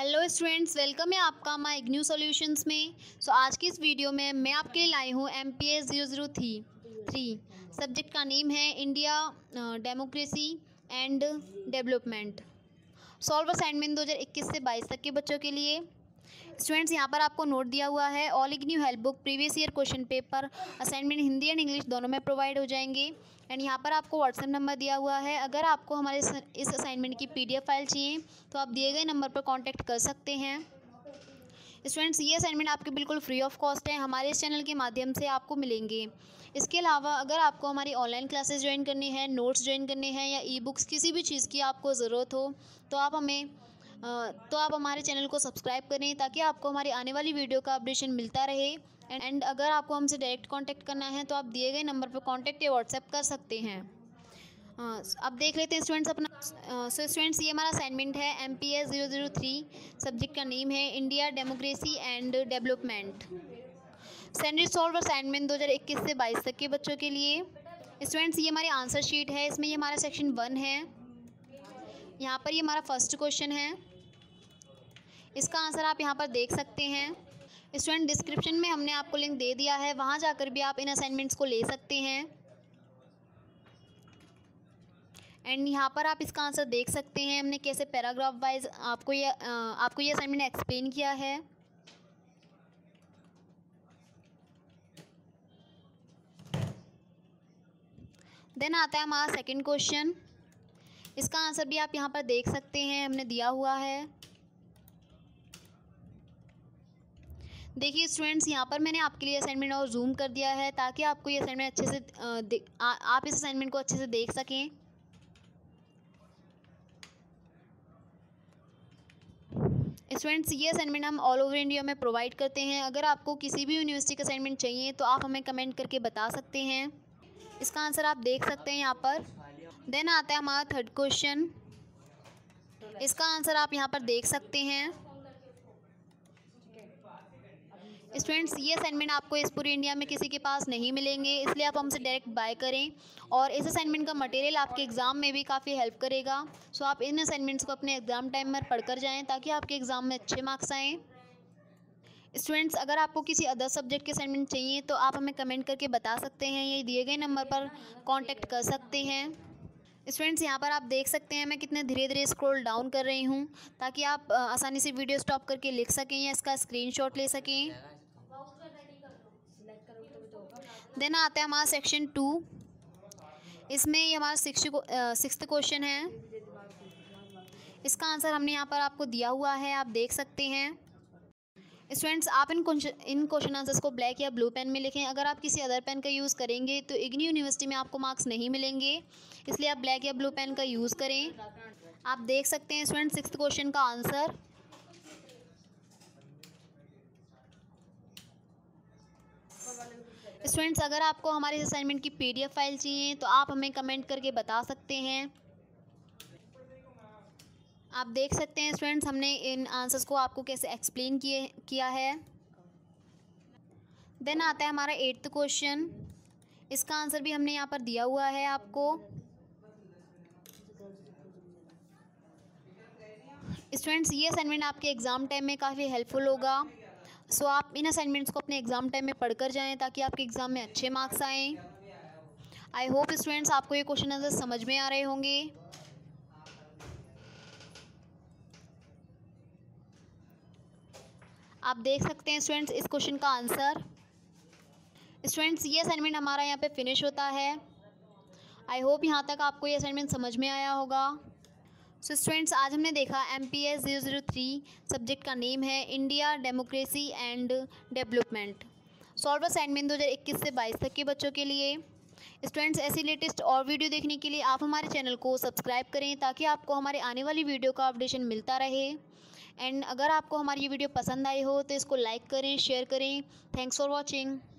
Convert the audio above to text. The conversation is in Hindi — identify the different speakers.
Speaker 1: हेलो स्टूडेंट्स, वेलकम है आपका माय इग्न्यू सॉल्यूशंस में। आज की इस वीडियो में मैं आपके लिए लाई हूँ MPS 003। सब्जेक्ट का नेम है India democracy and development. Solve assignment 2021 से 22 तक के बच्चों के लिए। स्टूडेंट्स, यहाँ पर आपको नोट दिया हुआ है। All IGNOU help book, previous year question paper, assignment Hindi and English दोनों में प्रोवाइड हो जाएंगे। एंड यहाँ पर आपको व्हाट्सएप नंबर दिया हुआ है। अगर आपको हमारे इस असाइनमेंट की PDF फाइल चाहिए तो आप दिए गए नंबर पर कांटेक्ट कर सकते हैं। स्टूडेंट्स, ये असाइनमेंट आपके बिल्कुल फ्री ऑफ कॉस्ट है, हमारे इस चैनल के माध्यम से आपको मिलेंगे। इसके अलावा अगर आपको हमारी ऑनलाइन क्लासेस ज्वाइन करनी है, नोट्स ज्वाइन करने हैं या ई-बुक्स किसी भी चीज़ की आपको ज़रूरत हो तो आप हमारे चैनल को सब्सक्राइब करें ताकि आपको हमारी आने वाली वीडियो का अपडेशन मिलता रहे। एंड अगर आपको हमसे डायरेक्ट कांटेक्ट करना है तो आप दिए गए नंबर पर कांटेक्ट या व्हाट्सएप कर सकते हैं। अब देख लेते हैं स्टूडेंट्स अपना। स्टूडेंट्स, ये हमारा असाइनमेंट है MPS 003। सब्जेक्ट का नेम है India democracy and development. Standard solve assignment 2021 से 22 तक के बच्चों के लिए। स्टूडेंट्स, ये हमारी आंसर शीट है। इसमें ये हमारा सेक्शन 1 है। यहाँ पर ये हमारा फर्स्ट क्वेश्चन है। इसका आंसर आप यहाँ पर देख सकते हैं। स्टूडेंट, डिस्क्रिप्शन में हमने आपको लिंक दे दिया है, वहाँ जाकर भी आप इन असाइनमेंट्स को ले सकते हैं। एंड यहाँ पर आप इसका आंसर देख सकते हैं, हमने कैसे पैराग्राफ वाइज आपको ये असाइनमेंट एक्सप्लेन किया है। देन आता है हमारा सेकंड क्वेश्चन। इसका आंसर भी आप यहाँ पर देख सकते हैं, हमने दिया हुआ है। देखिए स्टूडेंट्स, यहाँ पर मैंने आपके लिए असाइनमेंट और जूम कर दिया है ताकि आपको ये असाइनमेंट अच्छे से आप इस असाइनमेंट को अच्छे से देख सकें। स्टूडेंट्स, ये असाइनमेंट हम ऑल ओवर इंडिया में प्रोवाइड करते हैं। अगर आपको किसी भी यूनिवर्सिटी का असाइनमेंट चाहिए तो आप हमें कमेंट करके बता सकते हैं। इसका आंसर आप देख सकते हैं यहाँ पर। देन आता है हमारा थर्ड क्वेश्चन। इसका आंसर आप यहाँ पर देख सकते हैं। स्टूडेंट्स, ये असाइनमेंट आपको इस पूरी इंडिया में किसी के पास नहीं मिलेंगे, इसलिए आप हमसे डायरेक्ट बाय करें। और इस असाइनमेंट का मटेरियल आपके एग्ज़ाम में भी काफ़ी हेल्प करेगा। आप इन असाइनमेंट्स को अपने एग्ज़ाम टाइम में पढ़कर जाएं ताकि आपके एग्ज़ाम में अच्छे मार्क्स आएँ। स्टूडेंट्स, अगर आपको किसी अदर सब्जेक्ट के असाइनमेंट चाहिए तो आप हमें कमेंट करके बता सकते हैं, ये दिए गए नंबर पर कॉन्टैक्ट कर सकते हैं। स्टूडेंट्स, यहाँ पर आप देख सकते हैं मैं कितने धीरे धीरे स्क्रॉल डाउन कर रही हूँ ताकि आप आसानी से वीडियो स्टॉप करके लिख सकें या इसका स्क्रीनशॉट ले सकें। देन आता है हमारा सेक्शन 2। इसमें ये हमारा सिक्स्थ क्वेश्चन है। इसका आंसर हमने यहाँ पर आपको दिया हुआ है, आप देख सकते हैं। स्टूडेंट्स, आप इन क्वेश्चन आंसर्स को ब्लैक या ब्लू पेन में लिखें। अगर आप किसी अदर पेन का यूज़ करेंगे तो इग्न्यू यूनिवर्सिटी में आपको मार्क्स नहीं मिलेंगे, इसलिए आप ब्लैक या ब्लू पेन का यूज़ करें। आप देख सकते हैं स्टूडेंट सिक्स्थ क्वेश्चन का आंसर। स्टूडेंट्स, अगर आपको हमारे इस असाइनमेंट की PDF फाइल चाहिए तो आप हमें कमेंट करके बता सकते हैं। आप देख सकते हैं स्टूडेंट्स, हमने इन आंसर्स को आपको कैसे एक्सप्लेन किया है। देन आता है हमारा 8th क्वेश्चन। इसका आंसर भी हमने यहाँ पर दिया हुआ है आपको। स्टूडेंट्स, ये असाइनमेंट आपके एग्ज़ाम टाइम में काफ़ी हेल्पफुल होगा। आप इन असाइनमेंट्स को अपने एग्ज़ाम टाइम में पढ़कर जाएं ताकि आपके एग्ज़ाम में अच्छे मार्क्स आएँ। आई होप स्टूडेंट्स आपको ये क्वेश्चन आंसर समझ में आ रहे होंगे। आप देख सकते हैं स्टूडेंट्स इस क्वेश्चन का आंसर। स्टूडेंट्स, ये असाइनमेंट हमारा यहाँ पे फिनिश होता है। आई होप यहाँ तक आपको ये असाइनमेंट समझ में आया होगा। स्टूडेंट्स, आज हमने देखा MPS 003। सब्जेक्ट का नेम है India democracy and development. Solve assignment 2021 से 22 तक के बच्चों के लिए। स्टूडेंट्स, ऐसी लेटेस्ट और वीडियो देखने के लिए आप हमारे चैनल को सब्सक्राइब करें ताकि आपको हमारे आने वाली वीडियो का अपडेशन मिलता रहे। एंड अगर आपको हमारी ये वीडियो पसंद आई हो तो इसको लाइक करें, शेयर करें। Thanks for watching.